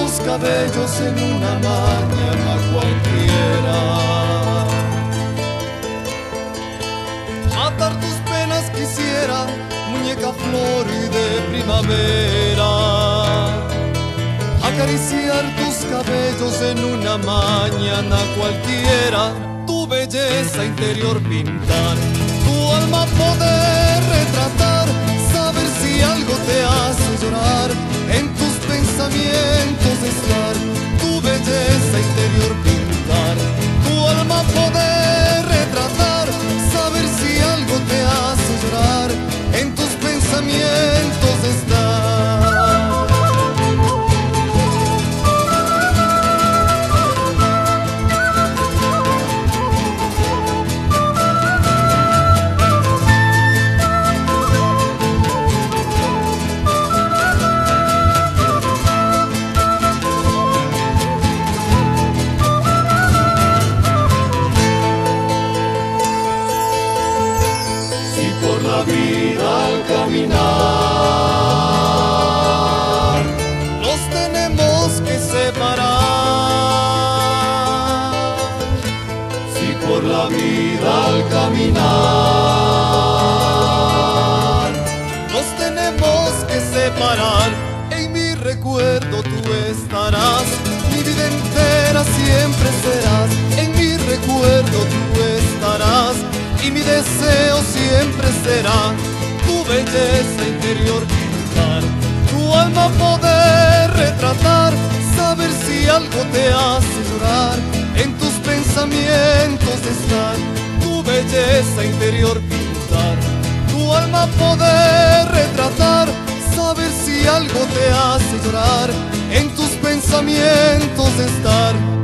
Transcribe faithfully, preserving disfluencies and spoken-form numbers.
tus cabellos en una mañana cualquiera. Matar tus penas quisiera, muñeca flor y de primavera. Acariciar tus cabellos en una mañana cualquiera. Tu belleza interior pintar, tu alma poder retratar, saber si algo te hace llorar, en tus pensamientos estar, tu belleza interior pintar, tu alma poder retratar, saber si algo te hace llorar, en tus pensamientos estar. La vida al caminar nos tenemos que separar. Si por la vida al caminar nos tenemos que separar, en mi recuerdo tú estarás, mi vida entera siempre serás, en mi recuerdo tú estarás, y mi deseo siempre será tu belleza interior pintar, tu alma poder retratar, saber si algo te hace llorar, en tus pensamientos estar, tu belleza interior pintar, tu alma poder retratar, saber si algo te hace llorar, en tus pensamientos estar.